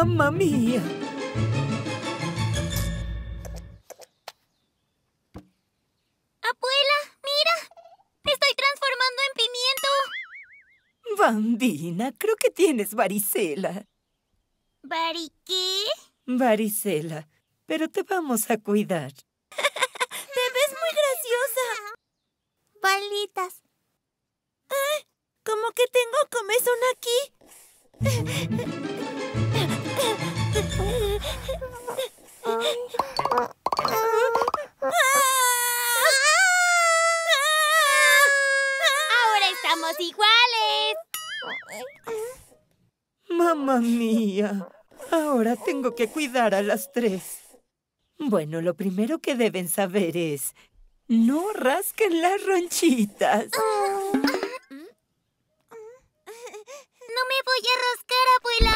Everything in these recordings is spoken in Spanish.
¡Mamma mía! ¡Abuela, mira! ¡Me estoy transformando en pimiento! Bambina, creo que tienes varicela. ¿Vari qué? Varicela, pero te vamos a cuidar. ¡Te ves muy graciosa! Balitas. ¡Ay! Como que tengo comezón aquí. ¡Ahora estamos iguales! ¡Mamma mía! Ahora tengo que cuidar a las tres. Bueno, lo primero que deben saber es... no rasquen las ronchitas. No me voy a rascar, abuela.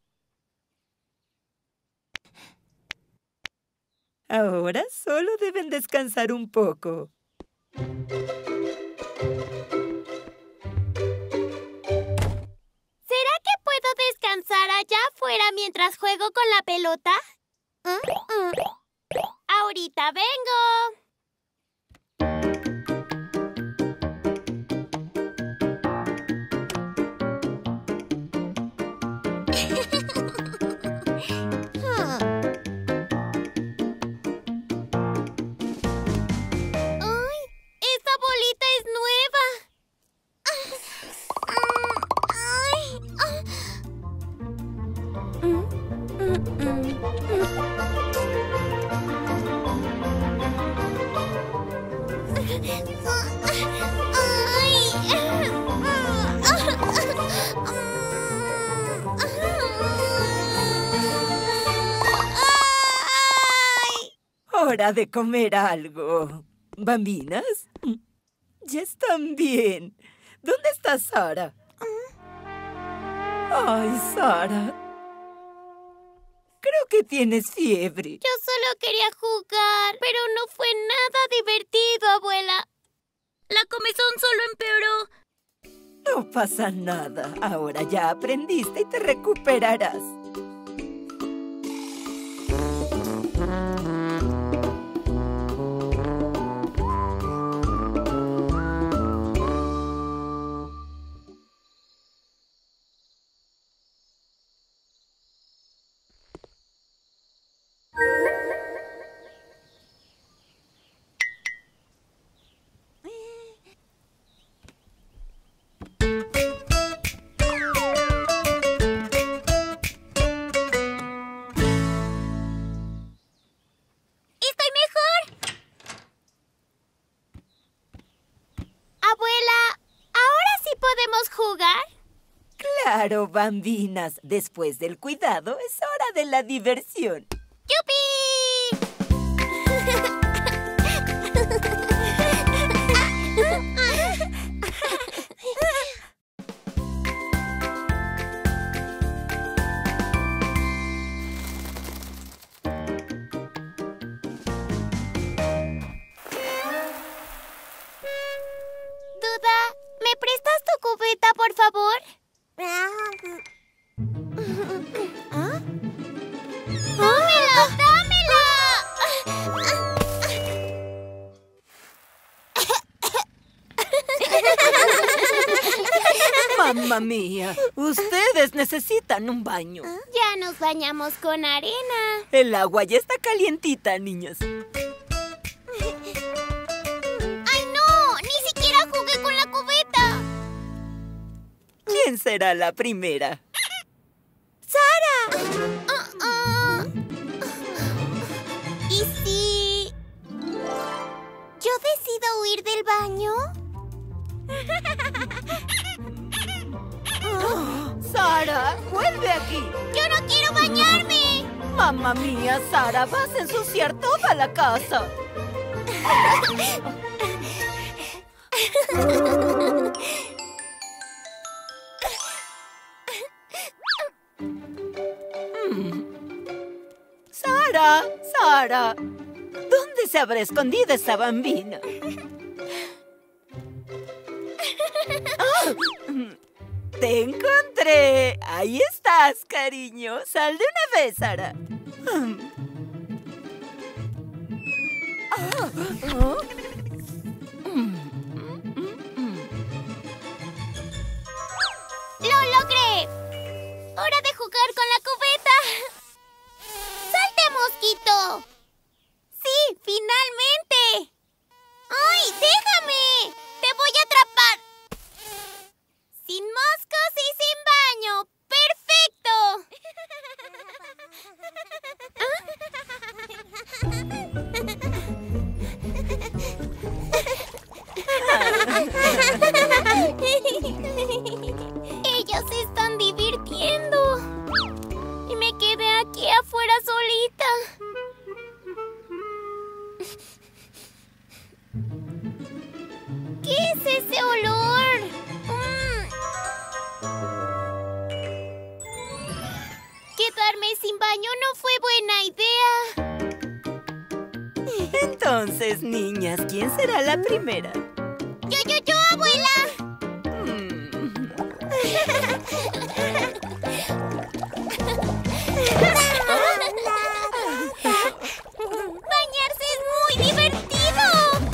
Ahora solo deben descansar un poco. ¿Será que puedo descansar allá afuera mientras juego con la pelota? Ahorita vengo. ¡Ay! ¡Esta bolita es nueva! ¡Hora de comer algo! ¿Bambinas? Ya están bien. ¿Dónde está Sara? ¡Ay, Sara! Creo que tienes fiebre. Yo solo quería jugar, pero no fue nada divertido, abuela. La comezón solo empeoró. No pasa nada. Ahora ya aprendiste y te recuperarás. ¡Estoy mejor! Abuela, ¿ahora sí podemos jugar? Claro, bambinas. Después del cuidado, es hora de la diversión. ¡Yupi! Duda, ¿me prestas tu cubeta, por favor? ¡Dámela! ¡Dámela! ¡Mamma mía! Ustedes necesitan un baño. Ya nos bañamos con arena. El agua ya está calientita, niñas. ¡Ay, no! ¡Ni siquiera jugué con la cubeta! ¿Quién será la primera? ¡Sara! ¿Y si yo decido huir del baño? ¡Sara! ¡Vuelve aquí! ¡Yo no quiero bañarme! ¡Mamma mía, Sara! ¡Vas a ensuciar toda la casa! ¡Sara! ¡Sara! ¿Dónde se habrá escondido esa bambina? ¡Te encontré! Ahí estás, cariño. Sal de una vez, Sara. ¡Lo logré! ¡Hora de jugar con la cubeta! ¡Salte, mosquito! ¡Sí, finalmente! ¡Ay, déjame! ¡Te voy a atrapar! ¡Sin moscos y sin baño! ¡Perfecto! Ellos se están divirtiendo. Y me quedé aquí afuera solita. ¿Qué es ese olor? Quedarme sin baño no fue buena idea. Entonces, niñas, ¿quién será la primera? ¡Yo, abuela! ¡Bañarse es muy divertido!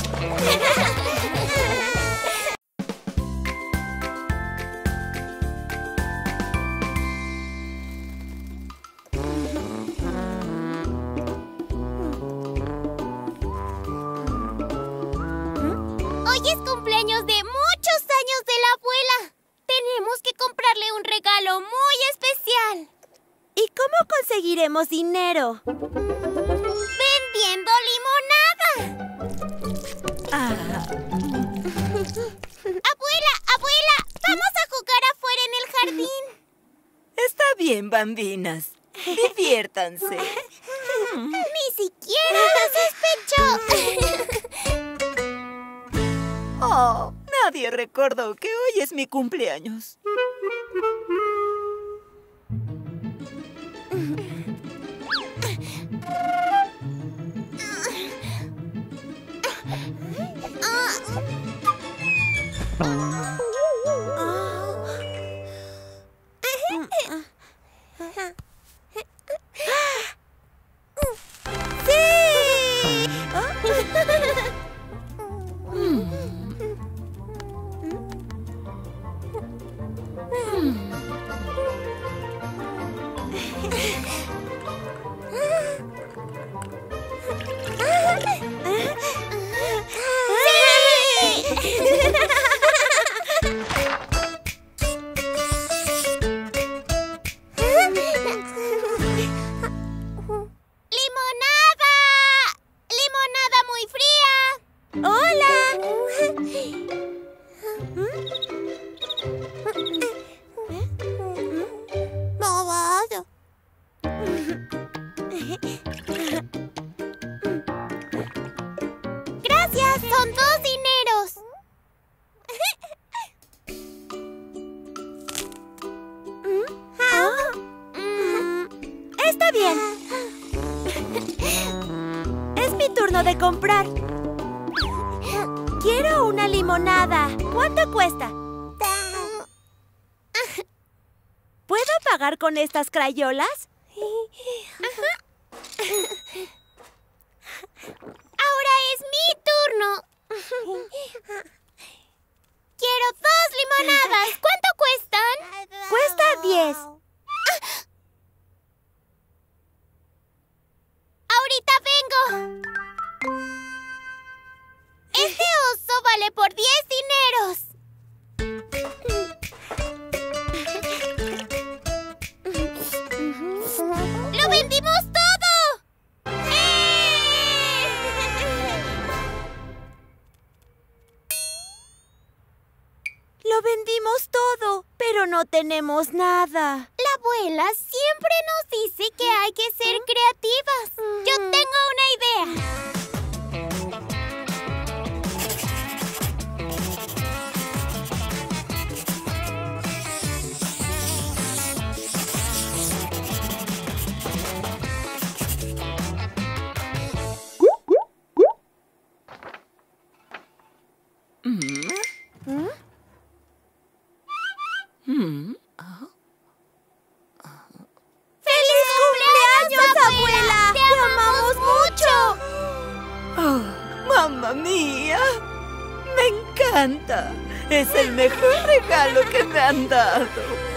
Hoy es cumpleaños de muchos años de la abuela. Tenemos que comprarle un regalo muy especial. ¿Y cómo conseguiremos dinero? ¡Vendiendo limonada! ¡Abuela! ¡Vamos a jugar afuera en el jardín! Está bien, bambinas. Diviértanse. ¡Ni siquiera lo sospechó! Oh, nadie recordó que hoy es mi cumpleaños. Gracias, son 2 dineros. Está bien. Es mi turno de comprar. Quiero una limonada. ¿Cuánto cuesta? ¿Puedo pagar con estas crayolas? Ahora es mi turno. Quiero 2 limonadas. ¿Cuánto cuestan? Cuesta 10. Ahorita vengo. Este oso vale por 10 dineros. ¡Lo vendimos todo! Lo vendimos todo, pero no tenemos nada. La abuela siempre nos dice que hay que ser creativas. Yo tengo una idea. mía! ¡Me encanta! Es el mejor regalo que me han dado.